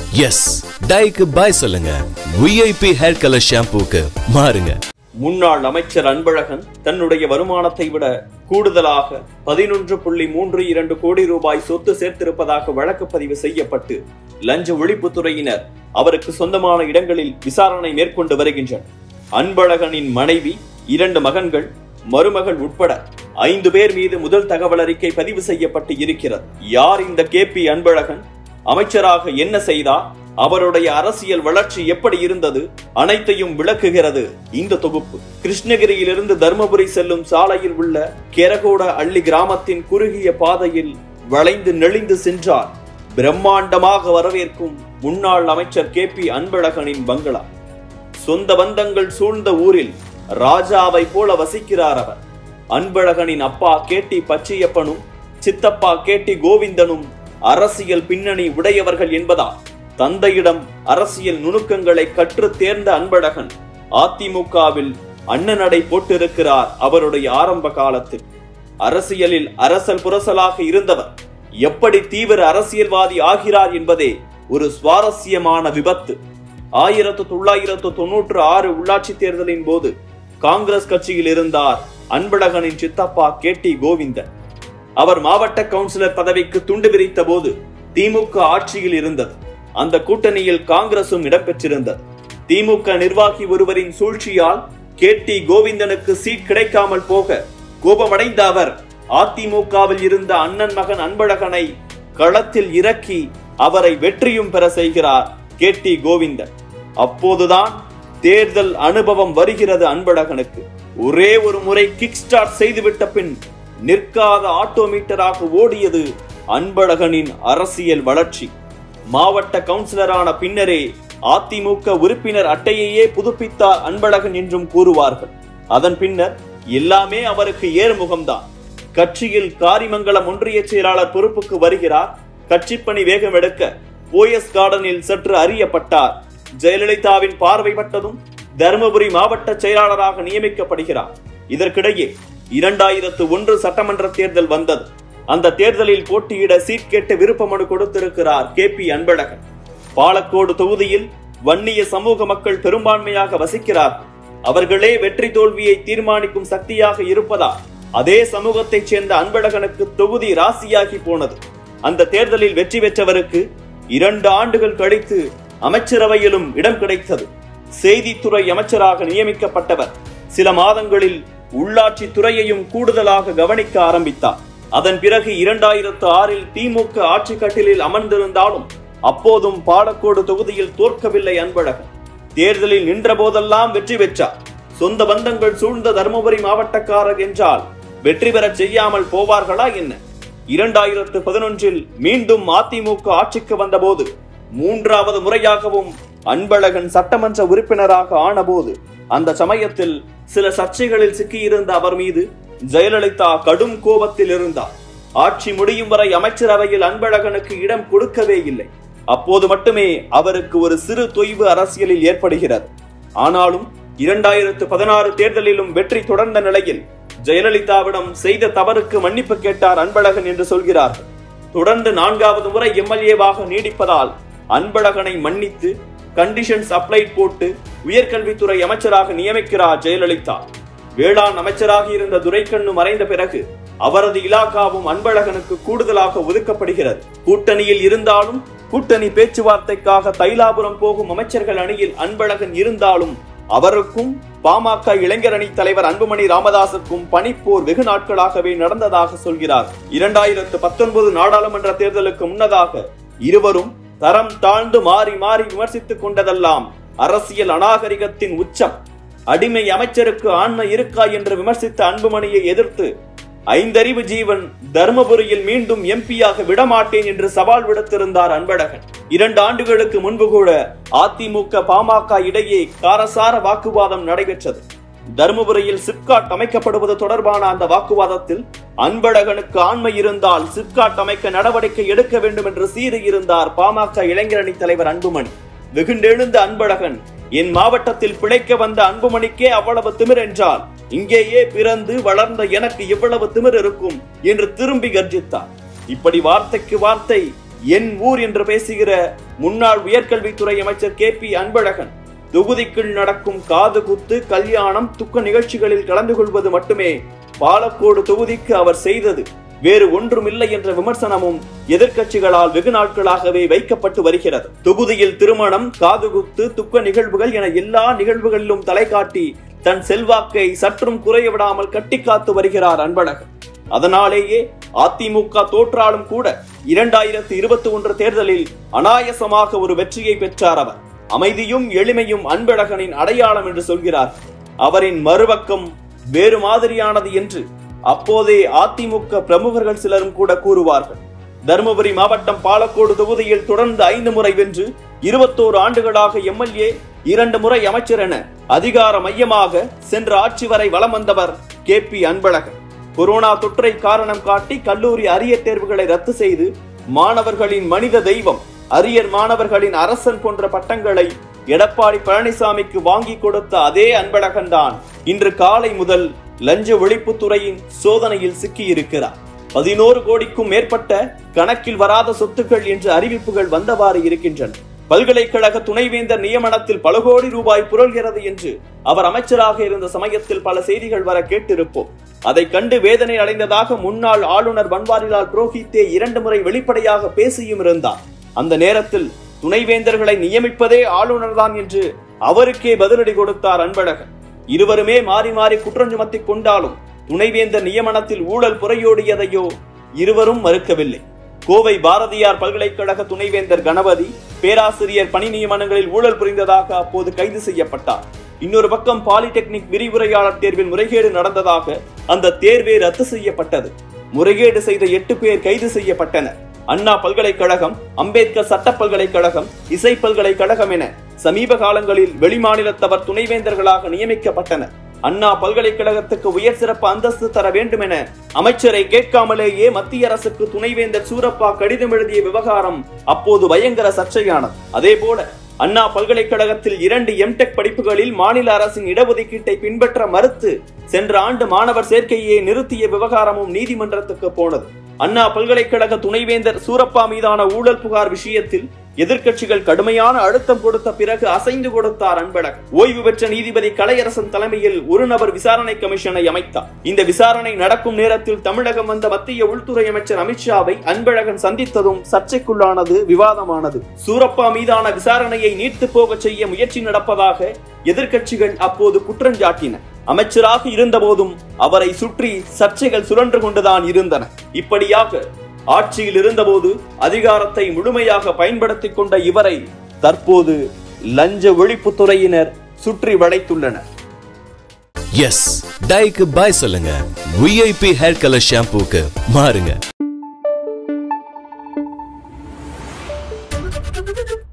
S டைக்கு பாய் சொல்லுங்க. VIP hair colour ஷாம்பூக்கு மாறுங்க. முன்னாள் அமைச்சர் அன்பழகன் தன்னுடைய வருமானத்தை விட கூடுதலாக 11.32 கோடி ரூபாய் சொத்து சேர்த்திருப்பதாக வழக்கு பதிவு செய்யப்பட்டு லஞ்ச ஒழிப்புத்துறையினர் அவருக்கு சொந்தமான இடங்களில் விசாரணை மேற்கொண்டு வருகின்றனர். அன்பழகனின் மனைவி, 2 மகன்கள், மருமகள் உட்பட 5 பேர் மீது முதல் தகவல் அறிக்கை பதிவு செய்யப்பட்டு இருக்கிறது. யார் இந்த KP அன்பழகன்? அமைச்சராக என்ன செய்தார்? அவருடைய அரசியல் வளர்ச்சி எப்படி இருந்தது? அனைத்தையும் விளக்குகிறது இந்த தொகுப்பு. கிருஷ்ணகிரியிலிருந்து தர்மபுரி செல்லும் சாலையில் உள்ள கெரகோட அள்ளி கிராமத்தின் குறுகிய பாதையில் வளைந்து நெளிந்து சென்றார் பிரம்மாண்டமாக வரவேற்கும் முன்னாள் அமைச்சர் KP அன்பழகனின் பங்களா. சொந்த பந்தங்கள் சூழ்ந்த ஊரில் ராஜாவை போல வசிக்கிறார் அவர். அன்பழகனின் அப்பா KT பச்சையப்பனும் சித்தப்பா KT கோவிந்தனும் அரசியல் பின்னணி உடையவர்கள் என்பதால் தந்தையிடம் அரசியல் நுணுக்கங்களை கற்று தேர்ந்த அன்பழகன் அதிமுகவில் அண்ணனடை போட்டிருக்கிறார். அவருடைய ஆரம்ப காலத்தில் அரசியலில் அரசல் புரசலாக இருந்தவர் எப்படி தீவிர அரசியல்வாதி ஆகிறார் என்பதே ஒரு சுவாரஸ்யமான விபத்து. 1996 உள்ளாட்சி தேர்தலின் போது காங்கிரஸ் கட்சியில் இருந்தார் அன்பழகனின் சித்தப்பா KT கோவிந்தன். அவர் மாவட்ட கவுன்சிலர் பதவிக்கு துண்டு விரித்த போது திமுக ஆட்சியில் இருந்தது. அந்த கூட்டணியில் காங்கிரசும் இடம்பெற்றிருந்தது. திமுக நிர்வாகி ஒருவரின் சூழ்ச்சியால் KT கோவிந்தனுக்கு சீட் கிடைக்காமல் போக கோபமடைந்த அவர் அதிமுகவில் இருந்த அண்ணன் மகன் அன்பழகனை களத்தில் இறக்கி அவரை வெற்றியும் பெற செய்கிறார் KT கோவிந்தன். அப்போதுதான் தேர்தல் அனுபவம் வருகிறது அன்பழகனுக்கு. ஒரே ஒரு முறை கிக் ஸ்டார்ட் செய்துவிட்ட பின் நிற்காத ஆட்டோமீட்டராக ஓடியது அன்பழகனின் அரசியல் வளர்ச்சி. மாவட்ட கவுன்சிலரான பின்னரே அதிமுக உறுப்பினர் அட்டையையே புதுப்பித்தார் அன்பழகன் என்றும் கூறுவார்கள். அதன் பின்னர் எல்லாமே அவருக்கு ஏறுமுகம்தான். கட்சியில் காரிமங்கலம் ஒன்றிய செயலாளர் பொறுப்புக்கு வருகிறார். கட்சி பணி வேகம் எடுக்க போயஸ் கார்டனில் சற்று அறியப்பட்டார். ஜெயலலிதாவின் பார்வைப்பட்டதும் தருமபுரி மாவட்ட செயலாளராக நியமிக்கப்படுகிறார். இதற்கிடையே 2001 சட்டமன்ற தேர்தல் வந்தது. அந்த தேர்தலில் போட்டியிட சீட் கேட்டு விருப்ப மனு கொடுத்திருக்கிறார் KP அன்பழகன். பாலக்கோடு தொகுதியில் வன்னிய சமூக மக்கள் பெரும்பான்மையாக வசிக்கிறார். அவர்களே வெற்றி தோல்வியை தீர்மானிக்கும் சக்தியாக இருப்பதால் அதே சமூகத்தைச் சேர்ந்த அன்பழகனுக்கு தொகுதி ராசியாகி போனது. அந்த தேர்தலில் வெற்றி பெற்றவருக்கு 2 ஆண்டுகள் கழித்து அமைச்சரவையிலும் இடம் கிடைத்தது. செய்தித்துறை அமைச்சராக நியமிக்கப்பட்டவர் சில மாதங்களில் உள்ளாட்சி துறையையும் கூடுதலாக கவனிக்க ஆரம்பித்தார். அதன் பிறகு 2006 திமுக ஆட்சி கட்டிலில் அமர்ந்திருந்தாலும் அப்போதும் பாலக்கோடு தொகுதியில் தோற்கவில்லை அன்பழகன். தேர்தலில் நின்ற போதெல்லாம் வெற்றி பெற்றார். சொந்த பந்தங்கள் சூழ்ந்த தருமபுரி மாவட்டக்காரர் என்றால் வெற்றி பெற செய்யாமல் போவார்களா என்ன? 2011 மீண்டும் அதிமுக ஆட்சிக்கு வந்தபோது 3வது முறையாகவும் அன்பழகன் சட்டமன்ற உறுப்பினராக ஆனபோது அந்த சமயத்தில் சில சர்ச்சைகளில் சிக்கியிருந்த அவர் மீது ஜெயலலிதா கடும் கோபத்தில் இருந்தார். ஆட்சி முடியும் வரை அமைச்சரவையில் அன்பழகனுக்கு இடம் கொடுக்கவே இல்லை. அப்போது மட்டுமே அவருக்கு ஒரு சிறு தொய்வு அரசியலில் ஏற்படுகிறது. ஆனாலும் 2016 தேர்தலிலும் வெற்றி தொடர்ந்த நிலையில் ஜெயலலிதாவிடம் செய்த தவறுக்கு மன்னிப்பு கேட்டார் அன்பழகன் என்று சொல்கிறார்கள். தொடர்ந்து 4வது முறை MLA-வாக நீடிப்பதால் அன்பழகனை மன்னித்து கண்டிஷன்ஸ் அப்ளை போட்டு உயர்கல்வித்துறை அமைச்சராக நியமிக்கிறார் ஜெயலலிதா. வேளாண் அமைச்சராக இருந்த துரைக்கண்ணு மறைந்த பிறகு அவரது இலாகாவும் அன்பழகனுக்கு கூடுதலாக ஒதுக்கப்படுகிறது. கூட்டணியில் இருந்தாலும் கூட்டணி பேச்சுவார்த்தைக்காக தைலாபுரம் போகும் அமைச்சர்கள் அணியில் அன்பழகன் இருந்தாலும் அவருக்கும் பாமக இளைஞர் அணி தலைவர் அன்புமணி ராமதாசுக்கும் பனிப்போர் வெகு நாட்களாகவே நடந்ததாக சொல்கிறார். 2019 நாடாளுமன்ற தேர்தலுக்கு முன்னதாக இருவரும் தரம் தாழ்ந்து மாறி மாறி விமர்சித்துக் கொண்டதெல்லாம் அரசியல் அநாகரிகத்தின் உச்சம். அடிமை அமைச்சருக்கு ஆண்மை இருக்கா என்று விமர்சித்த அன்புமணியை எதிர்த்து 5 அறிவு ஜீவன் தர்மபுரியில் மீண்டும் MP-யாக விடமாட்டேன் என்று சவால் விடுத்திருந்தார் அன்பழகன். 2 ஆண்டுகளுக்கு முன்பு கூட அதிமுக பாமக இடையே காரசார வாக்குவாதம் நடைபெற்றது. தர்மபுரியில் சிப்காட் அமைக்கப்படுவது தொடர்பான அந்த வாக்குவாதத்தில் அன்பழகனுக்கு ஆண்மை இருந்தால் சிப்காட் அமைக்க நடவடிக்கை எடுக்க வேண்டும் என்று சீறியிருந்தார் பாமக இளைஞர் அணி தலைவர் அன்புமணி. வெகுண்டெழுந்த அன்பழகன், என் மாவட்டத்தில் பிழைக்க வந்த அன்புமணிக்கே அவ்வளவு திமிர் என்றால் இங்கேயே பிறந்து வளர்ந்த எனக்கு எவ்வளவு திமிர் இருக்கும் என்று திரும்பி கர்ஜித்தார். இப்படி வார்த்தைக்கு வார்த்தை என் ஊர் என்று பேசுகிற முன்னாள் உயர்கல்வித்துறை அமைச்சர் KP அன்பழகன் தொகுதிக்குள் நடக்கும் காது குத்து, கல்யாணம், துக்க நிகழ்ச்சிகளில் கலந்து கொள்வது மட்டுமே பாலக்கோடு தொகுதிக்கு அவர் செய்தது, வேறு ஒன்றுமில்லை என்ற விமர்சனமும் எதிர்க்கட்சிகளால் வெகு நாட்களாகவே வைக்கப்பட்டு வருகிறது. தொகுதியில் திருமணம், காதுகுத்து, துக்க நிகழ்வுகள் என எல்லா நிகழ்வுகளிலும் தலை காட்டி தன் செல்வாக்கை சற்றும் குறைய விடாமல் கட்டிக்காத்து வருகிறார் அன்பழகன். அதனாலேயே அதிமுக தோற்றாலும் கூட 2021 தேர்தலில் அனாயசமாக ஒரு வெற்றியை பெற்றார் அவர். அமைதியும் எளிமையும் அன்பழகனின் அடையாளம் என்று சொல்கிறார். அவரின் மறுபக்கம் வேறு மாதிரியானது என்று அப்போதே அதிமுக பிரமுகர்கள் சிலரும் கூட கூறுவார்கள். தருமபுரி மாவட்டம் பாலக்கோடு தொகுதியில் தொடர்ந்து 5 முறை வென்று 21 ஆண்டுகளாக MLA, 2 முறை அமைச்சர் என அதிகார மையமாக சென்ற ஆட்சி வரை வலம் வந்தவர் KP அன்பழகன். கொரோனா தொற்றை காரணம் காட்டி கல்லூரி அரியர் தேர்வுகளை ரத்து செய்து மாணவர்களின் மனித தெய்வம், அரியர் மாணவர்களின் அரசன் போன்ற பட்டங்களை எடப்பாடி பழனிசாமிக்கு வாங்கி கொடுத்த அதே அன்பழகன் தான் இன்று காலை முதல் லஞ்ச ஒழிப்புத்துறையின் சோதனையில் சிக்கியிருக்கிறார். 11 கோடிக்கும் மேற்பட்ட கணக்கில் வராத சொத்துக்கள் என்று அறிவிப்புகள் வந்தவாறு இருக்கின்றன. பல்கலைக்கழக துணைவேந்தர் நியமனத்தில் பல கோடி ரூபாய் புரள்கிறது என்று அவர் அமைச்சராக இருந்த சமயத்தில் பல செய்திகள் வர கேட்டிருப்போம். அதை கண்டு வேதனை அடைந்ததாக முன்னாள் ஆளுநர் பன்வாரிலால் புரோஹித்தே 2 முறை வெளிப்படையாக பேசியும் இருந்தார். அந்த நேரத்தில் துணைவேந்தர்களை நியமிப்பதே ஆளுநர் தான் என்று அவருக்கே பதிலடி கொடுத்தார் அன்பழகன். இருவருமே மாறி மாறி குற்றம் சுமத்திக் கொண்டாலும் துணைவேந்தர் நியமனத்தில் ஊழல் புரையோடியதையோ இருவரும் மறுக்கவில்லை. கோவை பாரதியார் பல்கலைக்கழக துணைவேந்தர் கணபதி பேராசிரியர் பணி நியமனங்களில் ஊழல் புரிந்ததாக அப்போது கைது செய்யப்பட்டார். இன்னொரு பக்கம் பாலிடெக்னிக் விரிவுரையாளர் தேர்வில் முறைகேடு நடந்ததாக அந்த தேர்வே ரத்து செய்யப்பட்டது. முறைகேடு செய்த 8 பேர் கைது செய்யப்பட்டனர். அண்ணா பல்கலைக்கழகம், அம்பேத்கர் சட்ட பல்கலைக்கழகம், இசை பல்கலைக்கழகம் என சமீப காலங்களில் வெளிமாநிலத்தவர் துணைவேந்தர்களாக நியமிக்கப்பட்டனர். அண்ணா பல்கலைக்கழகத்துக்கு உயர் சிறப்பு அந்தஸ்து தர வேண்டும் என அமைச்சரை கேட்காமலேயே மத்திய அரசுக்கு துணைவேந்தர் சூரப்பா கடிதம் எழுதிய விவகாரம் அப்போது பயங்கர சர்ச்சையானது. அதே போல அண்ணா பல்கலைக்கழகத்தில் 2 MTech படிப்புகளில் மாநில அரசின் இடஒதுக்கீட்டை பின்பற்ற மறுத்து சென்ற ஆண்டு மாணவர் சேர்க்கையை நிறுத்திய விவகாரமும் நீதிமன்றத்துக்கு போனது. அண்ணா பல்கலைக்கழக துணைவேந்தர் சூரப்பா மீதான ஊழல் புகார் விஷயத்தில் எதிர்க்கட்சிகள் கடுமையான அழுத்தம் கொடுத்த பிறகு அசைந்து கொடுத்தார் அன்பழகன். ஓய்வு பெற்ற நீதிபதி கலையரசன் தலைமையில் ஒரு நபர் விசாரணை கமிஷனை அமைத்தார். இந்த விசாரணை நடக்கும் நேரத்தில் தமிழகம் வந்த மத்திய உள்துறை அமைச்சர் அமித்ஷாவை அன்பழகன் சந்தித்ததும் சர்ச்சைக்குள்ளானது, விவாதமானது. சூரப்பா மீதான விசாரணையை நீர்த்து போக செய்ய முயற்சி நடப்பதாக எதிர்க்கட்சிகள் அப்போது குற்றஞ்சாட்டின. அமைச்சராக இருந்த போதும் அவரை சுற்றி சர்ச்சைகள் சுழன்று கொண்டுதான் இருந்தன. இப்படியாக ஆட்சியில் இருந்தபோது அதிகாரத்தை முழுமையாக பயன்படுத்திக் கொண்ட இவரை தற்போது லஞ்ச ஒழிப்புத்துறையினர் சுற்றி வளைத்துள்ளனர். எஸ், டைக்கு பாய் சொல்லுங்க. VIP ஹேர் கலர் ஷாம்பூக்கு மாறுங்க.